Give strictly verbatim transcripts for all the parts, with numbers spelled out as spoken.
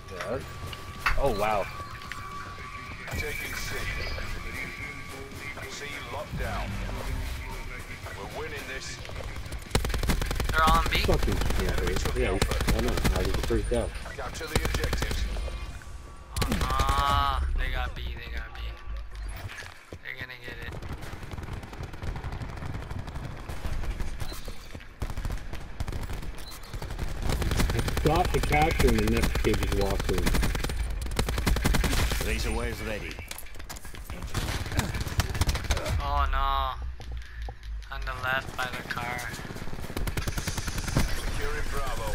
Yeah. Oh wow. Taking C. C locked down. We're winning this. They're all on B. Fucking yeah, yeah. I know. I was the first down. Capture the objectives. Ah, oh, they got B. They got B. They're gonna get it. I stopped to capture and the next kid just walked in. Razor wire's ready. Oh no. On the left by the car. Securing Bravo.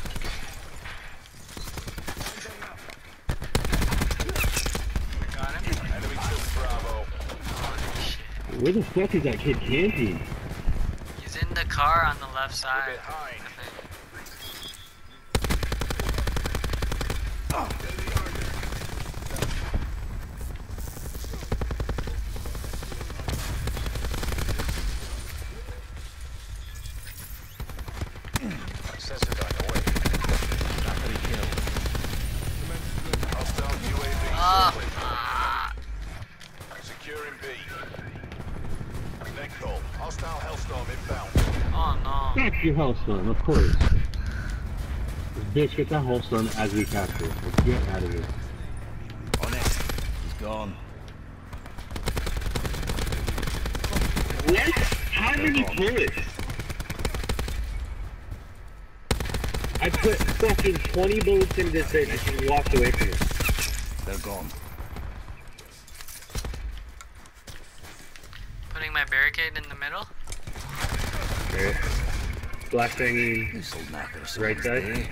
Got him. Enemy took Bravo. Holy shit. Where the fuck is that kid camping? He's in the car on the left We're side. behind. I think. Sensodyne away. Battery kill. Hostile U A V Ah. circling. Ah. Securing B. Net call. Hostile Hellstorm inbound. Oh no. That's your Hellstorm, of course. This bitch, get that Hellstorm as we capture. Let's get out of here. On it. He's gone. What? How many bullets? I put fucking twenty bullets into this thing and she walked away from it. They're gone. Putting my barricade in the middle. Okay. Black thing. This'll knock us Right out, side. eh?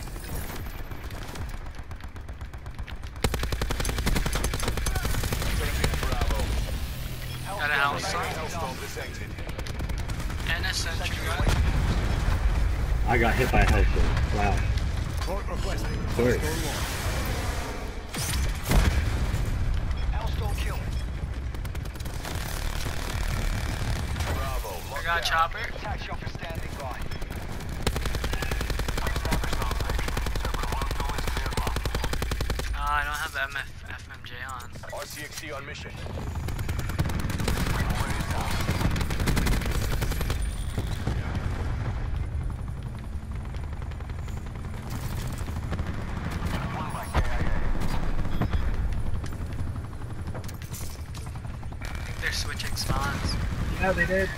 Taking Bravo. Got a house. Hellstorm detected. And a sentry gun. I got hit by a Hellstorm. Wow. Court requesting. Sorry. Hellstorm kill. Bravo. I Locked got a down. chopper. Attack chopper standing by. Ah, I don't have the M F F M J on. R C X D on mission. They're switching spawns. Yeah, they did.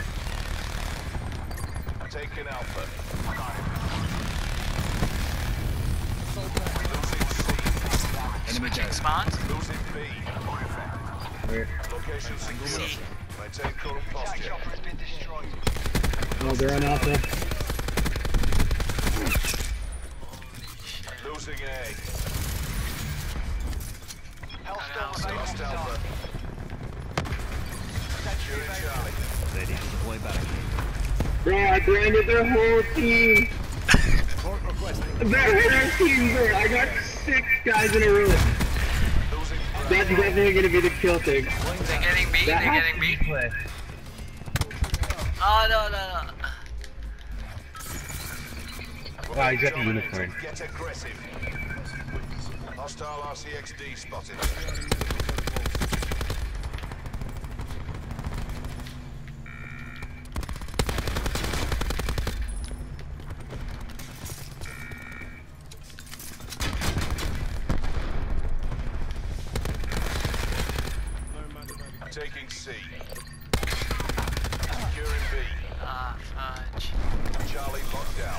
Taking Alpha. Losing C. Switching spawns. Losing B. Where? Location single C. mission. Maintain current posture. Oh, they're on Alpha. Losing A. Hellstorm. Lost Alpha. Securing Charlie. Ready to deploy barricade. Bro, I branded their whole team. Court requesting. Their whole team, bro. I got six guys in a row. Losing That's Bravo. definitely gonna be the kill thing. They're getting B. That They're has getting B. Play. Oh no no no. Wow, he's got the Dominating. unicorn. Get aggressive. Hostile R C X D spotted. Taking C. Securing B. Ah fudge. Charlie locked down.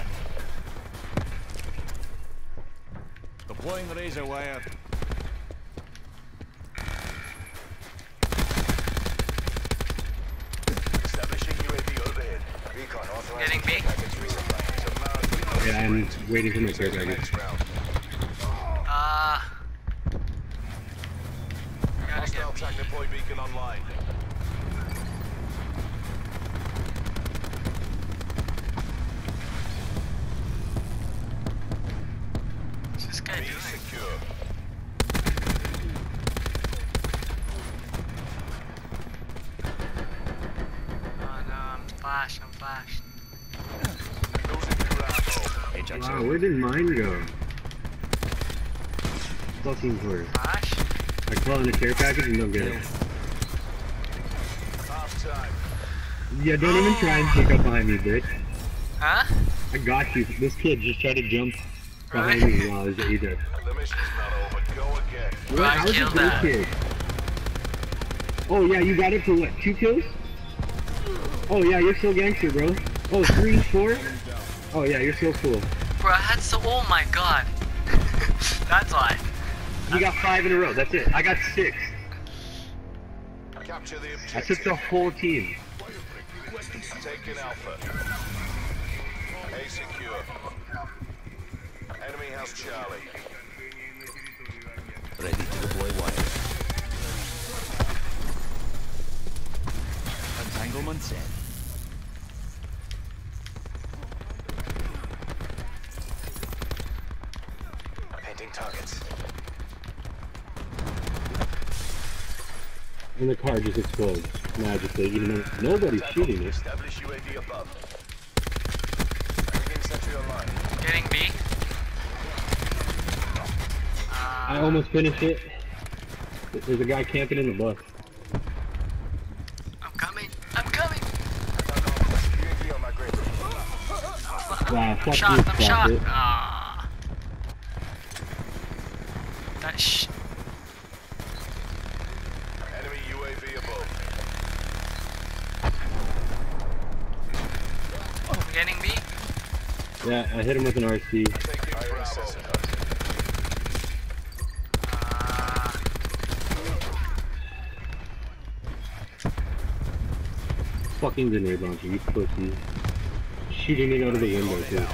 Deploying the razor wire. Establishing U A V overhead. Recon authorized. Getting B. Package resupply. It's a marathon. Yeah, I'm waiting for my care package. Next round. Ah. Gotta Hostile get B. track deploy beacon online. What's this guy B doing? secure. Oh no, I'm flashed. I'm flashed. Losing Bravo. Ajax Wow, out. where did mine go? fucking worst. Flash? I call in a care package and don't get it. Half time. Yeah, don't even try and sneak up behind me, bitch. Huh? I got you. This kid just tried to jump behind Really? me while I was at you did. The mission's not over. Go again. Bro, I I was a killed good that. kid. Oh yeah, you got it for what? Two kills? Oh yeah, you're so gangster, bro. Oh, three, four? Oh yeah, you're so cool. Bro, I had so. Oh my god. That's why. You got five in a row. That's it. I got six. Capture the I took objective. the whole team. Taken Alpha. A secure. Enemy has Charlie. Ready to deploy wire. Entanglement set. Painting targets. And the car just explodes magically, even though nobody's shooting it. Establish U A V above. Bringing sentry online. Getting B. I Uh, almost finished it. There's a guy camping in the bus. I'm coming. I'm coming. U A V on my grid. Wow, fuck Shot. this I'm shot. profit. Ah. That sh. Enemy U A V above. Getting B. Yeah, I hit him with an R C. Taking Bravo. Uh, Fucking grenade launcher, you pussy. Shooting it out of the window, too.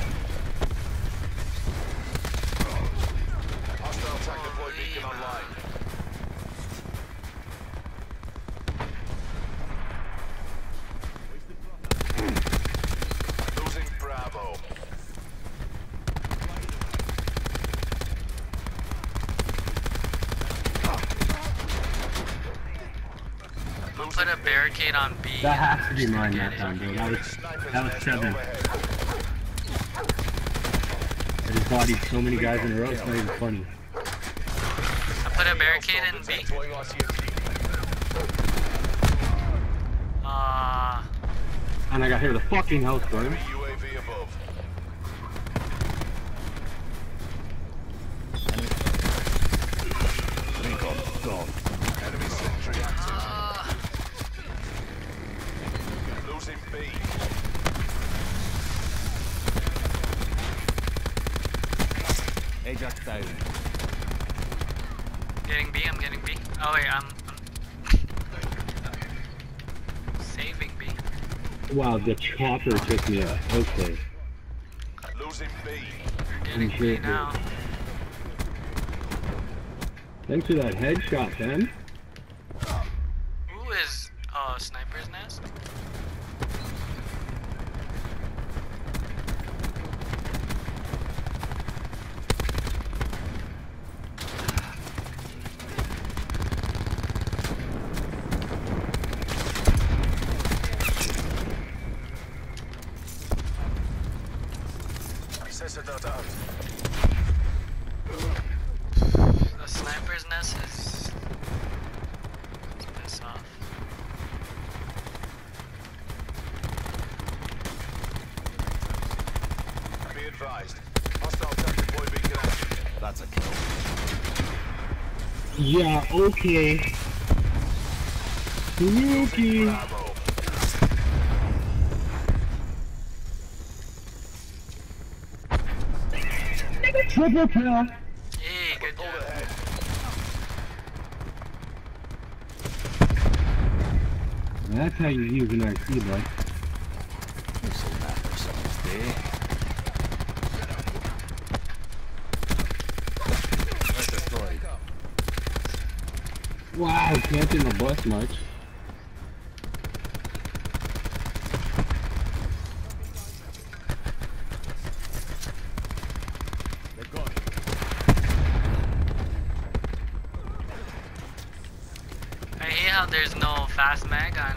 Hostile attack deploy beacon online. Losing Bravo. put a barricade on B. That has to be mine Get that it. time, bro. That was, Snipers that was nest seven. overhead. I just bodied so many guys in a row, it's not even funny. I put a barricade in B. Deploying R C M P. Uh, And I got hit with a fucking house burn. Enemy U A V above. Recon gone. Enemy sentry active. uh, Losing B. Ajax down. getting B. I'm getting B. Oh wait, I'm, I'm saving B. Wow, the chopper took me out. Okay. Losing B. We're getting sure B it now. Thanks for that headshot, Ben. Who is oh sniper's nest? Sensor data out. The sniper's nest is piss off. Be advised. Hostile attack deploy beacon active. That's a kill. Yeah, okay. Okay. Bravo. Triple kill. Hey, good Hold job. ahead. That's how you use an R C, bud. This'll matter someday. That's destroyed. Wow, can't in the bus much. They're gone. I hate how there's no fast mag on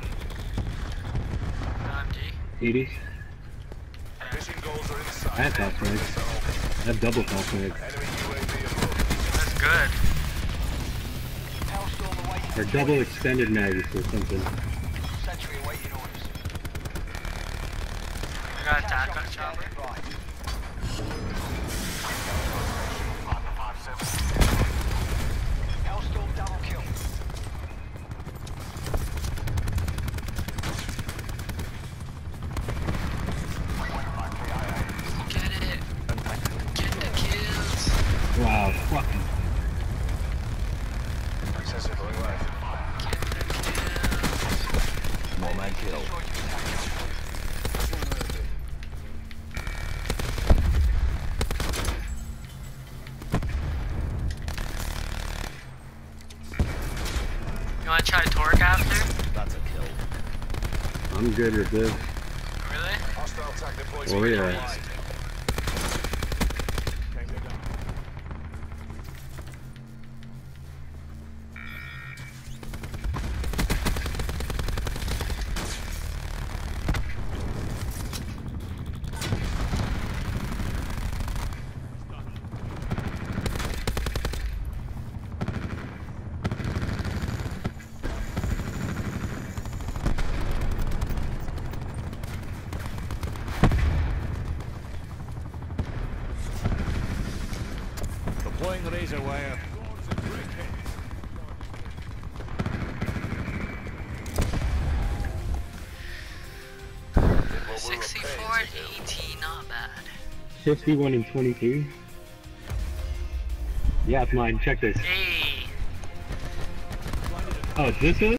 M G. eighties. Mission goals are in sight. I have fast mags. I have double fast mags. Enemy U A V above. Let's good. Or double extended mags or something. I got attack on chopper. Get it. Get the kills. Wow, fucking. Get the kills. More man killed. You wanna try torque after? That's a kill. I'm good with this. Really? Hostile attack deployed. Oh yeah. Deploying razor wire. sixty-four and eighty, not bad. fifty-one and twenty-three. Yeah, it's mine. Check this. Hey. Oh, it's this one?